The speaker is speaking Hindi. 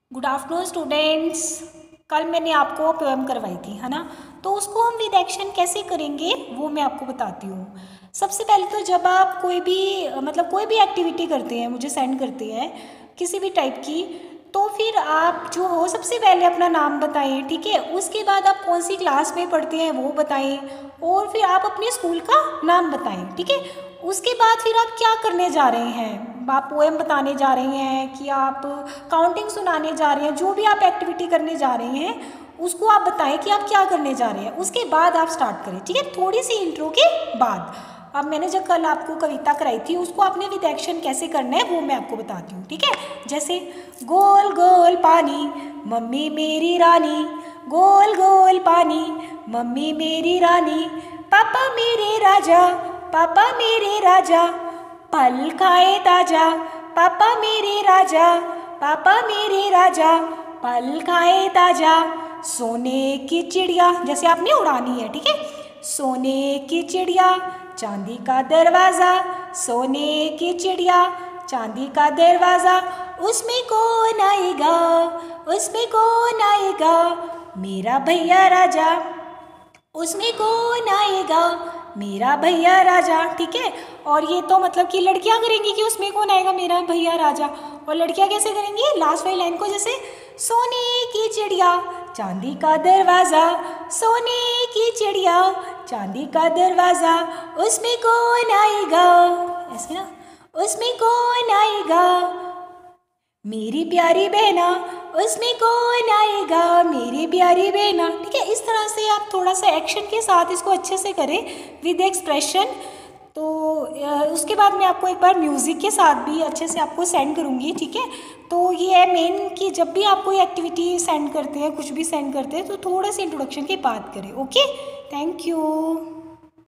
Good afternoon students. कल मैंने आपको पोएम करवाई थी, है ना। तो उसको हम विद एक्शन कैसे करेंगे वो मैं आपको बताती हूँ। सबसे पहले तो जब आप कोई भी कोई भी एक्टिविटी करते हैं, मुझे सेंड करते हैं किसी भी टाइप की, तो फिर आप जो हो सबसे पहले अपना नाम बताएं, ठीक है। उसके बाद आप कौन सी क्लास में पढ़ते हैं वो बताएं, और फिर आप अपने स्कूल का नाम बताएं, ठीक है। उसके बाद फिर आप क्या करने जा रहे हैं, आप पोएम बताने जा रहे हैं कि आप काउंटिंग सुनाने जा रहे हैं, जो भी आप एक्टिविटी करने जा रहे हैं उसको आप बताएं कि आप क्या करने जा रहे हैं। उसके बाद आप स्टार्ट करें, ठीक है, थोड़ी सी इंट्रो के बाद। अब मैंने जो कल आपको कविता कराई थी उसको आपने विद एक्शन कैसे करना है वो मैं आपको बताती हूँ, ठीक है। जैसे गोल गोल पानी मम्मी मेरी रानी, गोल गोल पानी मम्मी मेरी रानी, पापा मेरे राजा, पापा मेरे राजा, फल खाए ताजा, पापा मेरे राजा, पापा मेरे राजा, फल खाए ताजा, सोने की चिड़िया, जैसे आपने उड़ानी है, ठीक है। सोने की चिड़िया चांदी का दरवाज़ा, सोने की चिड़िया चांदी का दरवाज़ा, उसमें कौन आएगा, उसमें कौन आएगा, मेरा भैया राजा, उसमें कौन आएगा, मेरा भैया राजा, ठीक है। और ये तो मतलब कि लड़कियां करेंगी कि उसमें कौन आएगा मेरा भैया राजा, और लड़कियां कैसे करेंगी लास्ट वाली लाइन को, जैसे सोने की चिड़िया चांदी का दरवाज़ा, सोने की चिड़िया चांदी का दरवाज़ा, उसमें कौन आएगा, ऐसे ना, उसमें कौन आएगा, मेरी प्यारी बहना, उसमें कौन आएगा, मेरी प्यारी बहना, ठीक है। इस तरह से आप थोड़ा सा एक्शन के साथ इसको अच्छे से करें विद एक्सप्रेशन। तो उसके बाद मैं आपको एक बार म्यूज़िक के साथ भी अच्छे से आपको सेंड करूँगी, ठीक है। तो ये है मेन कि जब भी आप कोई एक्टिविटी सेंड करते हैं, कुछ भी सेंड करते हैं, तो थोड़ा सा इंट्रोडक्शन की बात करें। Okay, thank you.